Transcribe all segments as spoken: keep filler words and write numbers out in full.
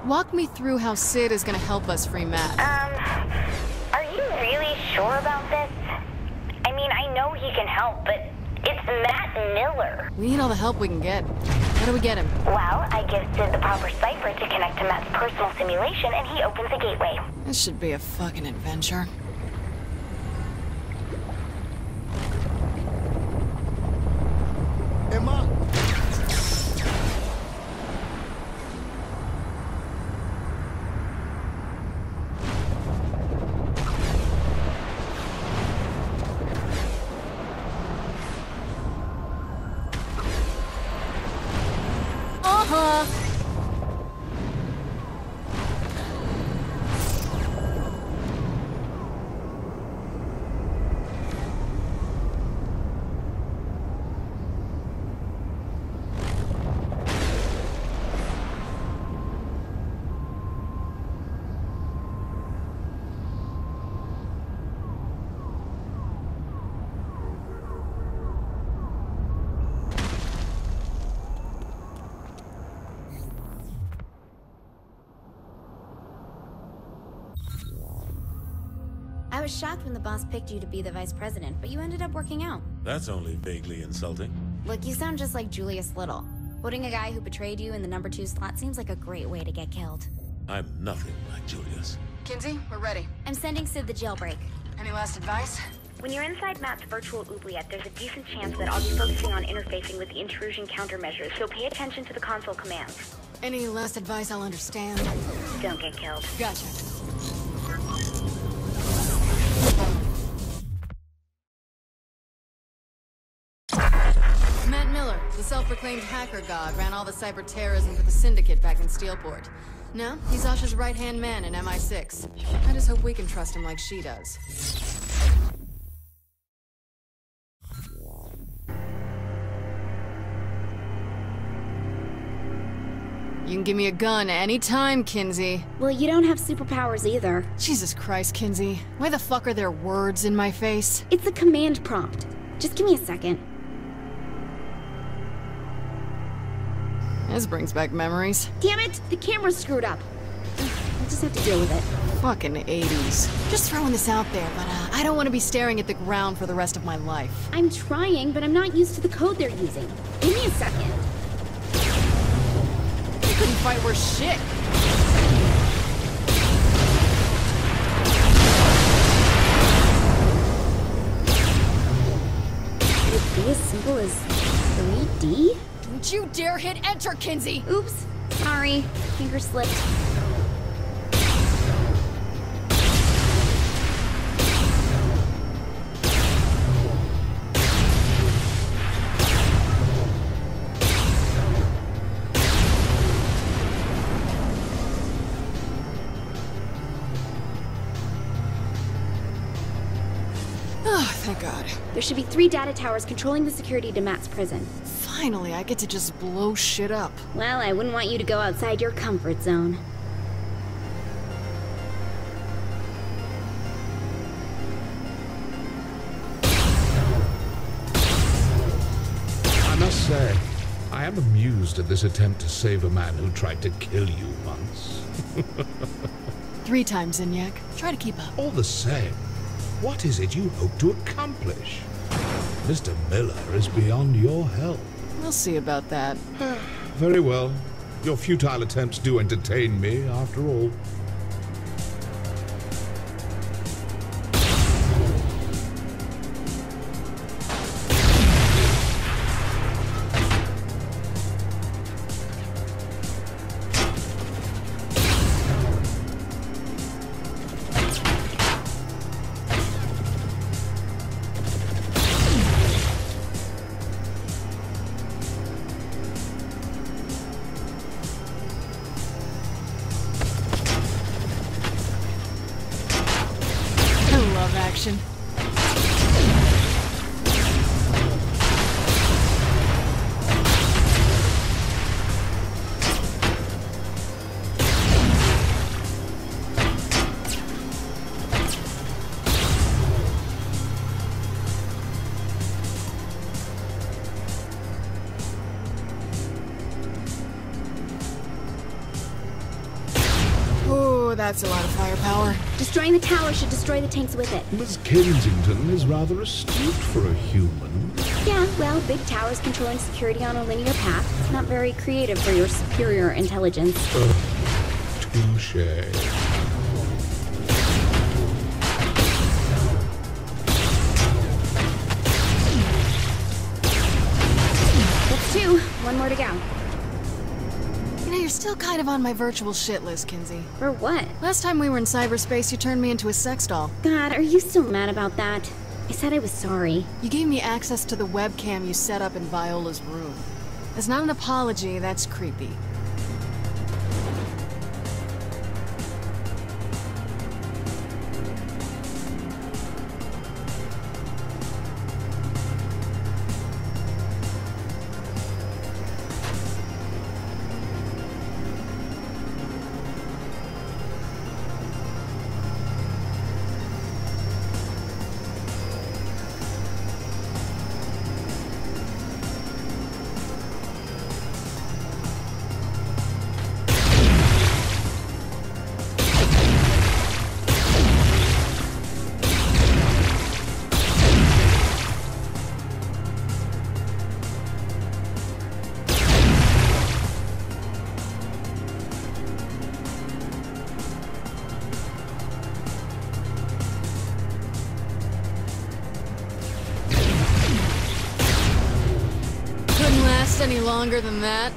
Walk me through how Sid is gonna help us free Matt. Um, are you really sure about this? I mean, I know he can help, but it's Matt Miller. We need all the help we can get. How do we get him? Well, I give Sid the proper cipher to connect to Matt's personal simulation, and he opens the gateway. This should be a fucking adventure. Emma! Uh-huh. I was shocked when the boss picked you to be the vice president, but you ended up working out. That's only vaguely insulting. Look, you sound just like Julius Little. Putting a guy who betrayed you in the number two slot seems like a great way to get killed. I'm nothing like Julius. Kinsey, we're ready. I'm sending Sid the jailbreak. Any last advice? When you're inside Matt's virtual oubliette, there's a decent chance that I'll be focusing on interfacing with the intrusion countermeasures, so pay attention to the console commands. Any last advice I'll understand? Don't get killed. Gotcha. Matt Miller, the self-proclaimed hacker god, ran all the cyber terrorism for the Syndicate back in Steelport. Now, he's Asha's right-hand man in M I six. I just hope we can trust him like she does. You can give me a gun anytime, Kinsey. Well, you don't have superpowers either. Jesus Christ, Kinsey. Why the fuck are there words in my face? It's a command prompt. Just give me a second. This brings back memories. Damn it! The camera's screwed up. I'll just have to deal with it. Fucking eighties. Just throwing this out there, but uh, I don't want to be staring at the ground for the rest of my life. I'm trying, but I'm not used to the code they're using. Give me a second. You couldn't fight worse shit. Could it be as simple as three D? Don't you dare hit enter, Kinsey! Oops. Sorry. Finger slipped. Oh, thank God. There should be three data towers controlling the security to Matt's prison. Finally, I get to just blow shit up. Well, I wouldn't want you to go outside your comfort zone. I must say, I am amused at this attempt to save a man who tried to kill you once. Three times, Zinyak. Try to keep up. All the same, what is it you hope to accomplish? Mister Miller is beyond your help. We'll see about that. Very well. Your futile attempts do entertain me, after all. Action. That's a lot of firepower. Destroying the tower should destroy the tanks with it. Miss Kensington is rather astute for a human. Yeah, well, big towers controlling security on a linear path. Not very creative for your superior intelligence. Uh, touche. That's two. One more to go. You know, you're still kind of on my virtual shit list, Kinsey. For what? Last time we were in cyberspace, you turned me into a sex doll. God, are you still mad about that? I said I was sorry. You gave me access to the webcam you set up in Viola's room. That's not an apology, that's creepy. Any longer than that?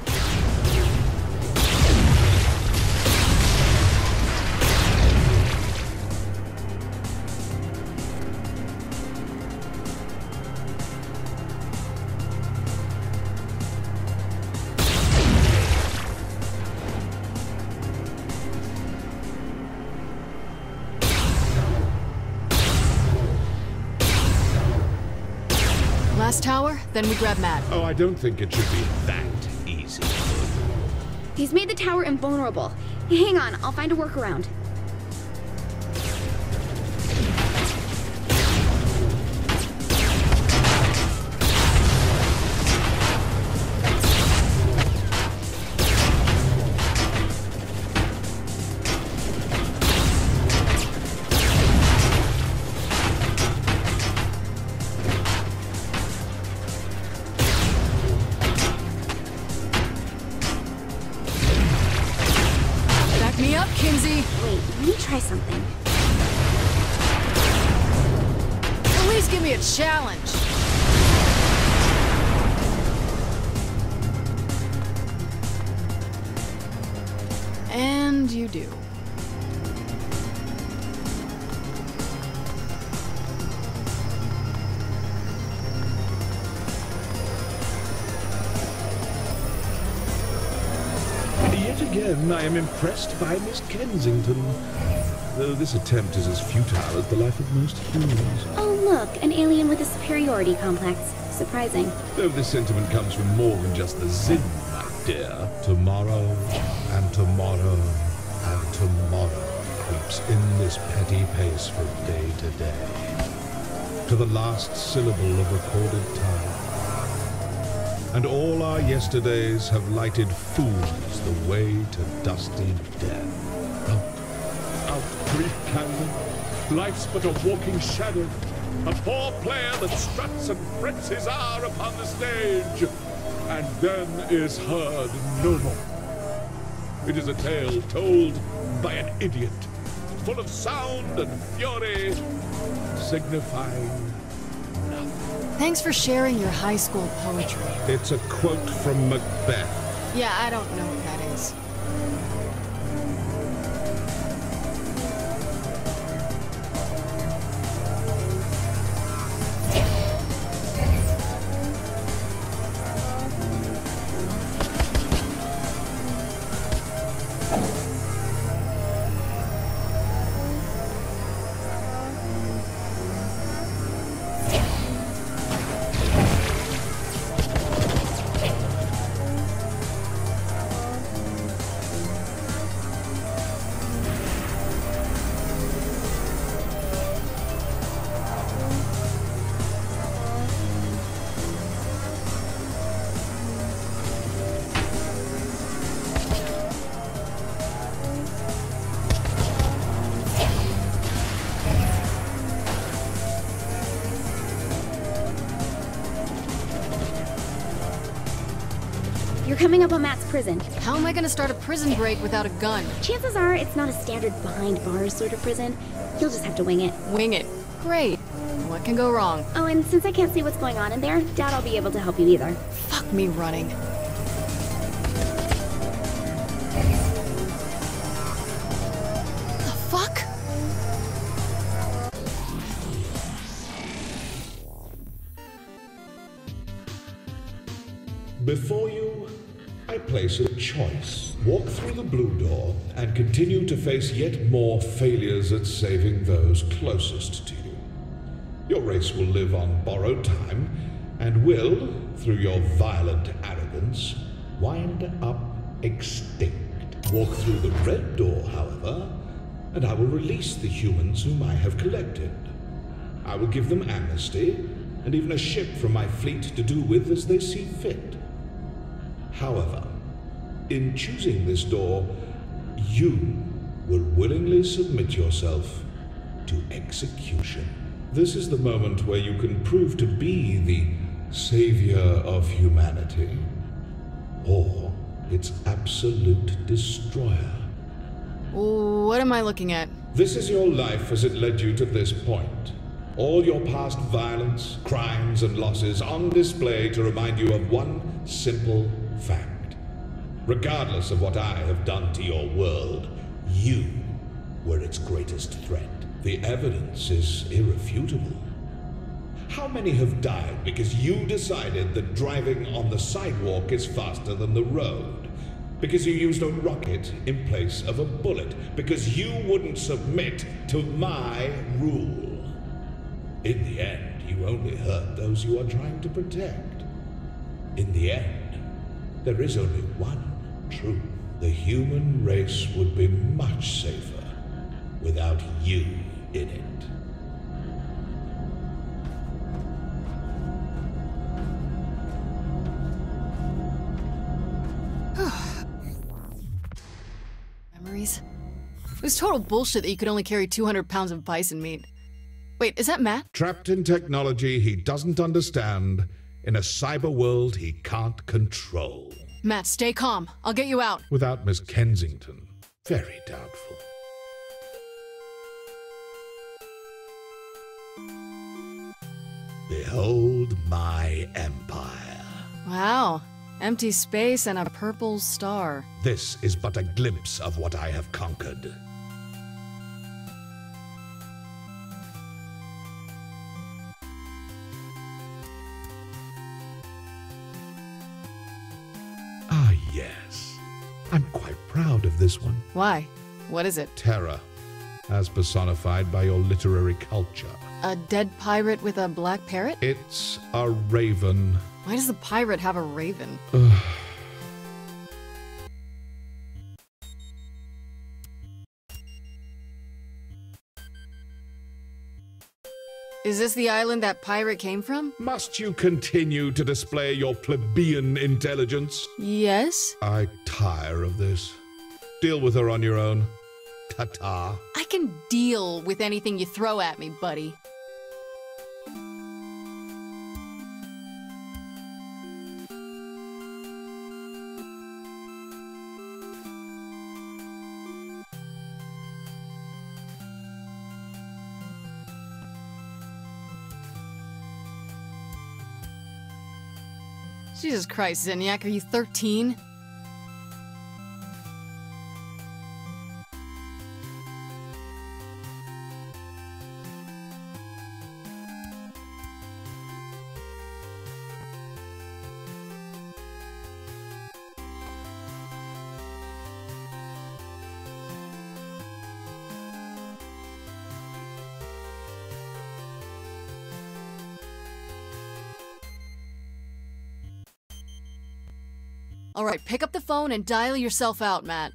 Last tower, then we grab Matt. Oh, I don't think it should be that easy. He's made the tower invulnerable. Hang on, I'll find a workaround. Me up, Kinsey. Wait, let me try something. At least give me a challenge. And you do. Yet again, I am impressed by Miss Kensington. Though this attempt is as futile as the life of most humans. Oh, look, an alien with a superiority complex. Surprising. Though this sentiment comes from more than just the Zin, my dear. Tomorrow, and tomorrow, and tomorrow creeps in this petty pace from day to day, to the last syllable of recorded time. And all our yesterdays have lighted fools the way to dusty death. Out, out, brief candle. Life's but a walking shadow. A poor player that struts and frets his hour upon the stage, and then is heard no more. It is a tale told by an idiot, full of sound and fury, signifying nothing. Thanks for sharing your high school poetry. It's a quote from Macbeth. Yeah, I don't know what that is. You're coming up on Matt's prison. How am I gonna start a prison break without a gun? Chances are it's not a standard behind bars sort of prison. You'll just have to wing it. Wing it. Great. What can go wrong? Oh, and since I can't see what's going on in there, doubt I'll be able to help you either. Fuck me running. The fuck? Before you, I place a choice. Walk through the blue door and continue to face yet more failures at saving those closest to you. Your race will live on borrowed time and will, through your violent arrogance, wind up extinct. Walk through the red door, however, and I will release the humans whom I have collected. I will give them amnesty and even a ship from my fleet to do with as they see fit. However, in choosing this door, you will willingly submit yourself to execution. This is the moment where you can prove to be the savior of humanity, or its absolute destroyer. What am I looking at? This is your life as it led you to this point. All your past violence, crimes, and losses on display to remind you of one simple fact. Regardless of what I have done to your world, you were its greatest threat. The evidence is irrefutable. How many have died because you decided that driving on the sidewalk is faster than the road? Because you used a rocket in place of a bullet? Because you wouldn't submit to my rule? In the end, you only hurt those you are trying to protect. In the end, there is only one truth. The human race would be much safer without you in it. Memories? It was total bullshit that you could only carry two hundred pounds of bison meat. Wait, is that Matt? Trapped in technology he doesn't understand, in a cyber world he can't control. Matt, stay calm. I'll get you out. Without Miss Kensington, very doubtful. Behold my empire. Wow. Empty space and a purple star. This is but a glimpse of what I have conquered. Ah, yes. I'm quite proud of this one. Why? What is it? Terror, as personified by your literary culture. A dead pirate with a black parrot? It's a raven. Why does the pirate have a raven? Is this the island that pirate came from? Must you continue to display your plebeian intelligence? Yes. I tire of this. Deal with her on your own. Ta-ta. I can deal with anything you throw at me, buddy. Jesus Christ, Zinyak, are you thirteen? All right, pick up the phone and dial yourself out, Matt.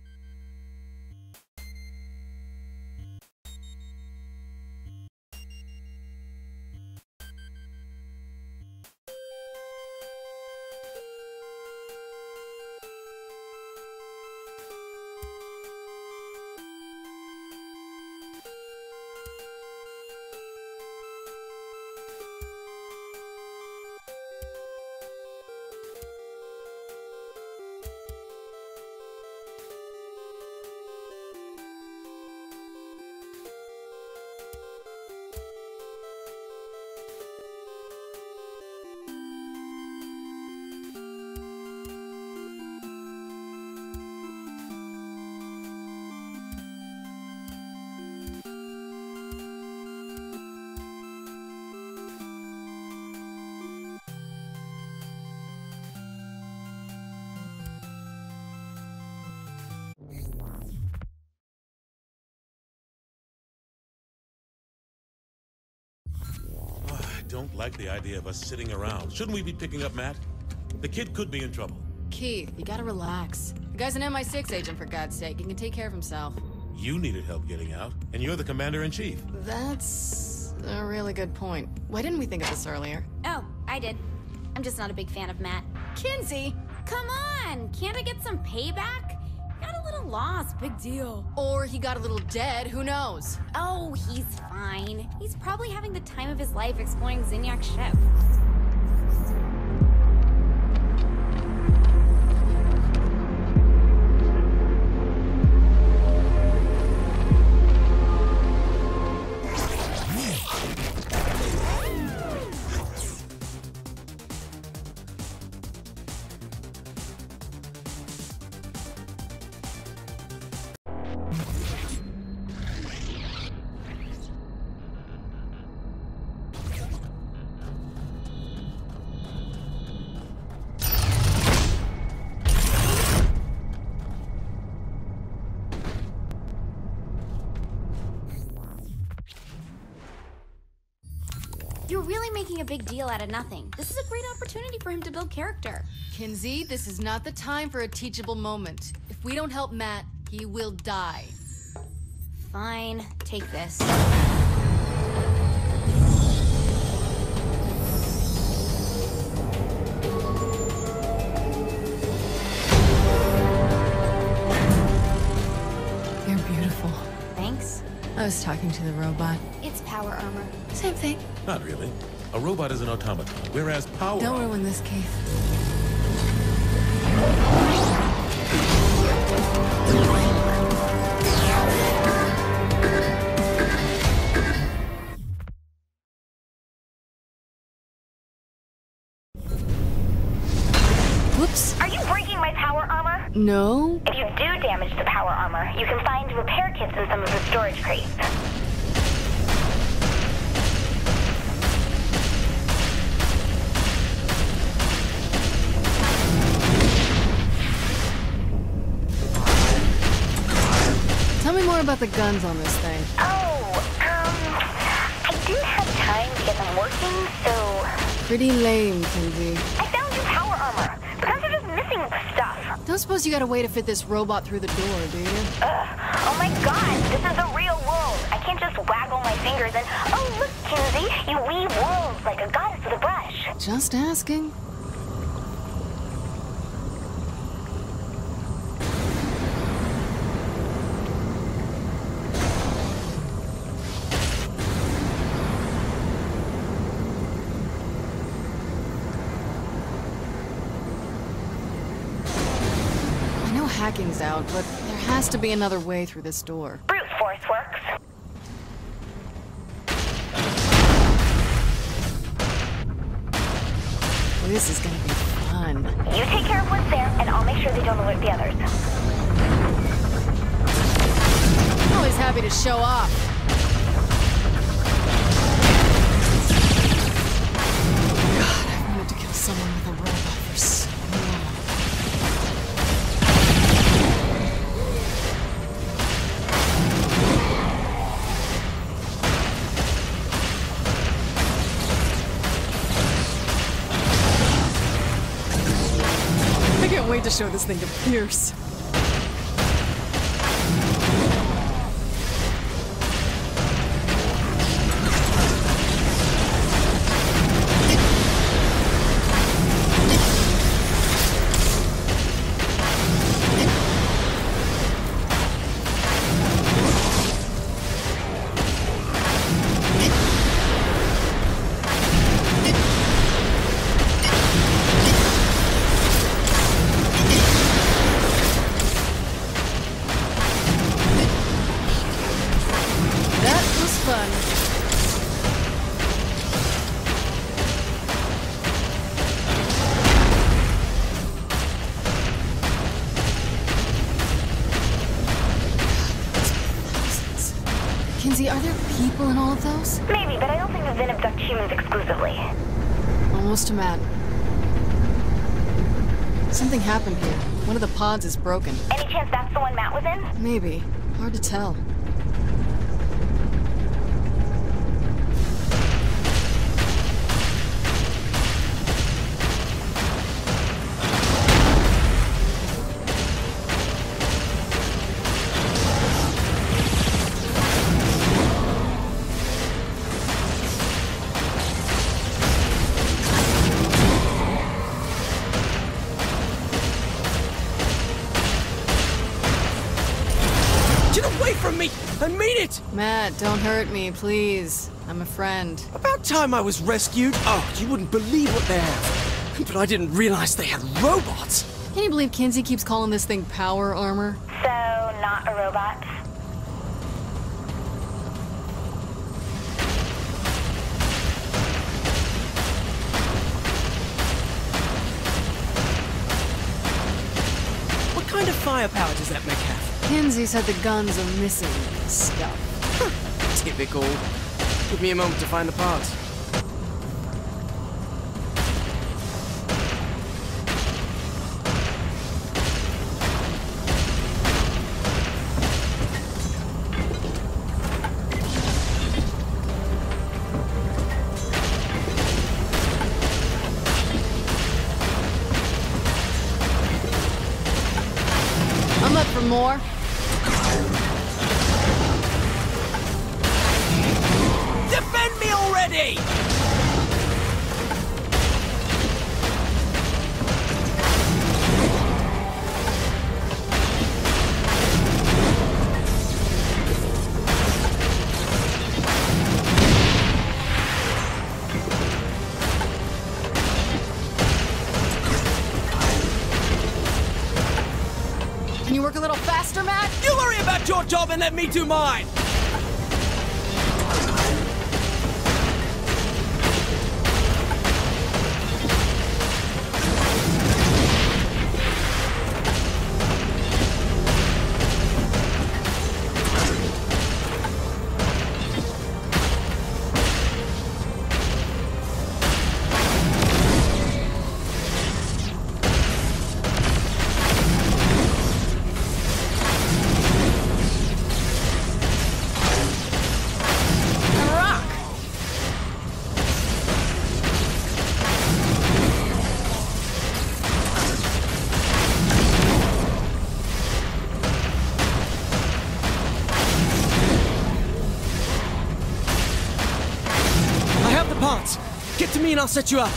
don't like the idea of us sitting around. Shouldn't we be picking up Matt? The kid could be in trouble. Keith, you gotta relax. The guy's an M I six agent, for God's sake. He can take care of himself. You needed help getting out, and you're the commander-in-chief. That's a really good point. Why didn't we think of this earlier? Oh, I did. I'm just not a big fan of Matt. Kinzie! Come on! Can't I get some payback? Got a little lost, big deal. Or he got a little dead, who knows? Oh, he's fine. He's probably having the time of his life exploring Zinyak's ship. You're really making a big deal out of nothing. This is a great opportunity for him to build character. Kinzie, this is not the time for a teachable moment. If we don't help Matt, he will die. Fine, take this. You're beautiful. Thanks. I was talking to the robot. It's power armor. Same thing. Not really. A robot is an automaton, whereas power... Don't ruin this, Keith. Whoops. Are you breaking my power armor? No. If you do damage the power armor, you can find repair kits in some of the storage crates. Tell me more about the guns on this thing. Oh, um, I didn't have time to get them working, so... Pretty lame, Kinzie. I found your power armor. The guns are just missing stuff. Don't suppose you got a way to fit this robot through the door, do you? Ugh. Oh my god, this is the real world. I can't just waggle my fingers and... Oh, look, Kinzie, you weave worlds like a goddess with a brush. Just asking. Hacking's out, but there has to be another way through this door. Brute force works. Well, this is gonna be fun. You take care of what's there, and I'll make sure they don't alert the others. Always happy to show off. God, I've wanted to kill someone with a robot for so long. Wait to show this thing to Pierce. Kinzie, are there people in all of those? Maybe, but I don't think the Vin abduct humans exclusively. Almost to Matt. Something happened here. One of the pods is broken. Any chance that's the one Matt was in? Maybe. Hard to tell. away from me! I mean it! Matt, don't hurt me, please. I'm a friend. About time I was rescued. Oh, you wouldn't believe what they have. But I didn't realize they had robots. Can you believe Kinsey keeps calling this thing power armor? So, not a robot? What kind of firepower does that make have? Kinsey said the guns are missing stuff. Typical. Give me a moment to find the parts. I'm up for more. Defend me already! Can you work a little faster, Matt? You worry about your job and let me do mine! Parts. Get to me and I'll set you up.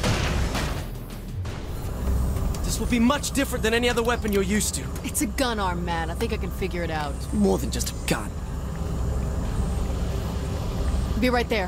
This will be much different than any other weapon you're used to. It's a gun arm, Matt. I think I can figure it out. More than just a gun. Be right there.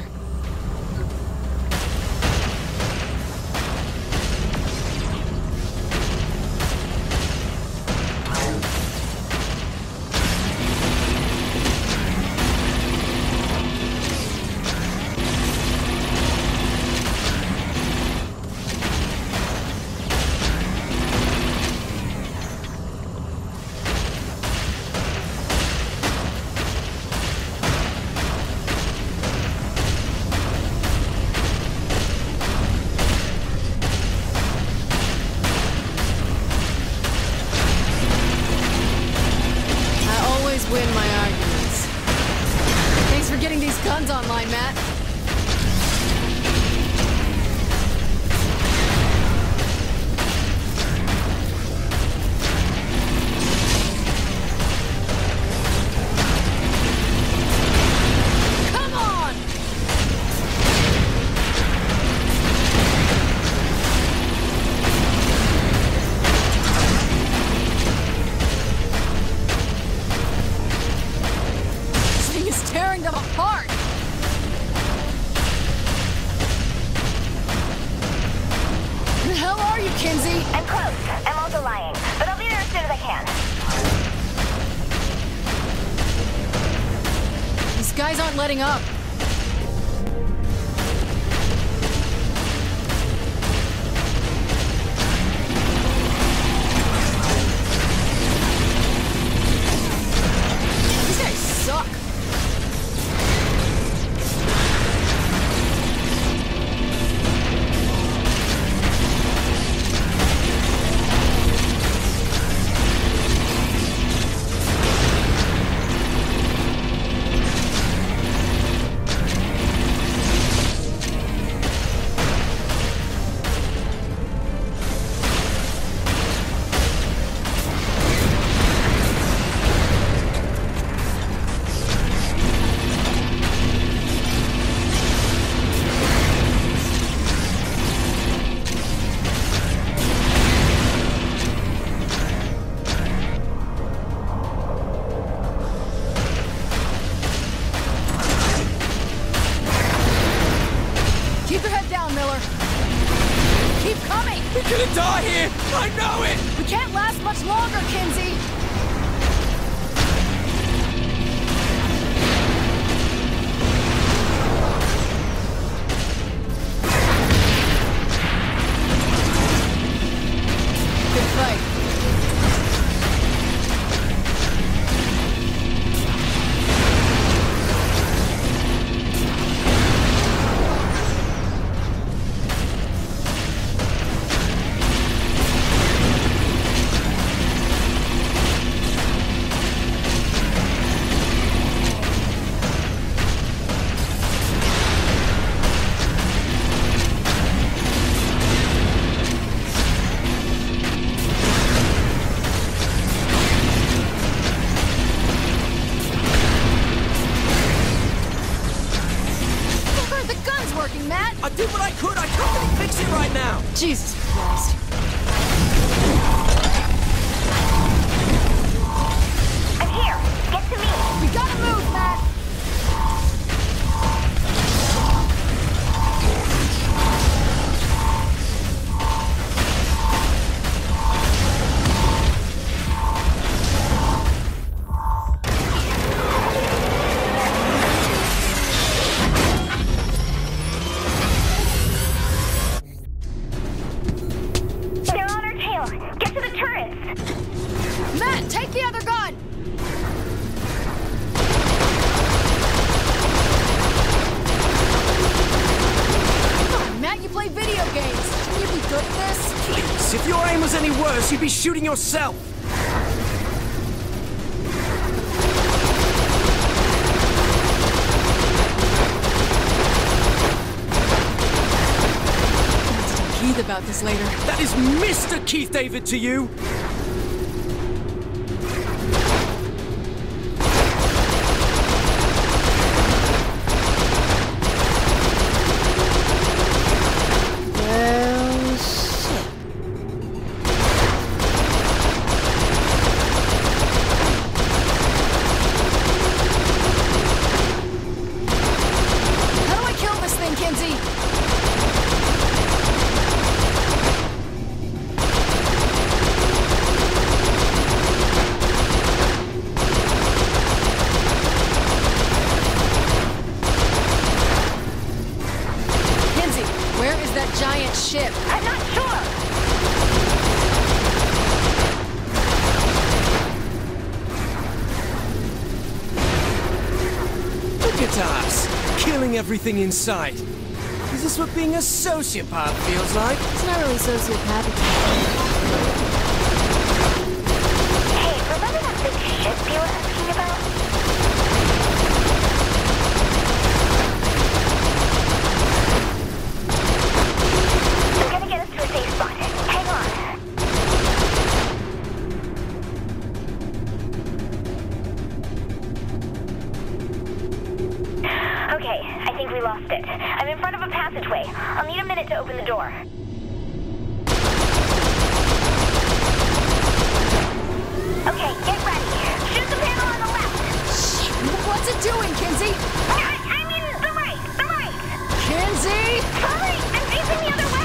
Win my arguments. Thanks for getting these guns online, Matt. Come on! Tearing them apart! Who the hell are you, Kinsey? I'm close. I'm also lying, but I'll be there as soon as I can. These guys aren't letting up. These guys suck. much longer, Kinsey! Good fight. I did what I could. I can't really fix it right now. Jesus Christ. I'm here. Get to me. We gotta move, Matt. Matt, take the other gun! Come on, Matt, you play video games. Shouldn't you be good at this? Please, if your aim was any worse, you'd be shooting yourself. Let's tell Keith about this later. That is Mister Keith David to you. Giant ship. I'm not sure. Look at us, killing everything in sight. Is this what being a sociopath feels like? It's not really sociopathic. Hey, remember that big ship you were asking about? Okay, I think we lost it. I'm in front of a passageway. I'll need a minute to open the door. Okay, get ready. Shoot the panel on the left. Shit, what's it doing, Kinsey? I, I mean, the right, the right. Kinsey! Sorry, I'm facing the other way.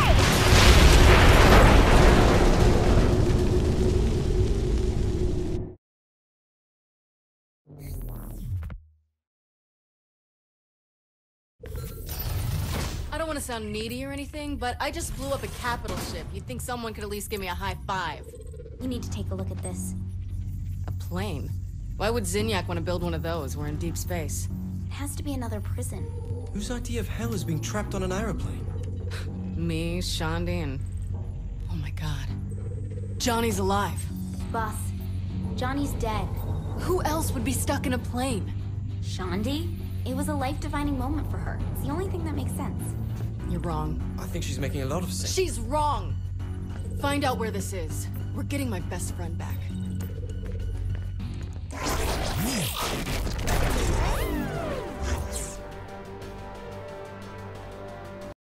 I don't want to sound needy or anything, but I just blew up a capital ship. You'd think someone could at least give me a high five. You need to take a look at this. A plane? Why would Zinyak want to build one of those? We're in deep space. It has to be another prison. Whose idea of hell is being trapped on an aeroplane? Me, Shaundi, and... oh my god. Johnny's alive. Boss, Johnny's dead. Who else would be stuck in a plane? Shaundi? It was a life-defining moment for her. It's the only thing that makes sense. You're wrong. I think she's making a lot of sense. She's wrong! Find out where this is. We're getting my best friend back.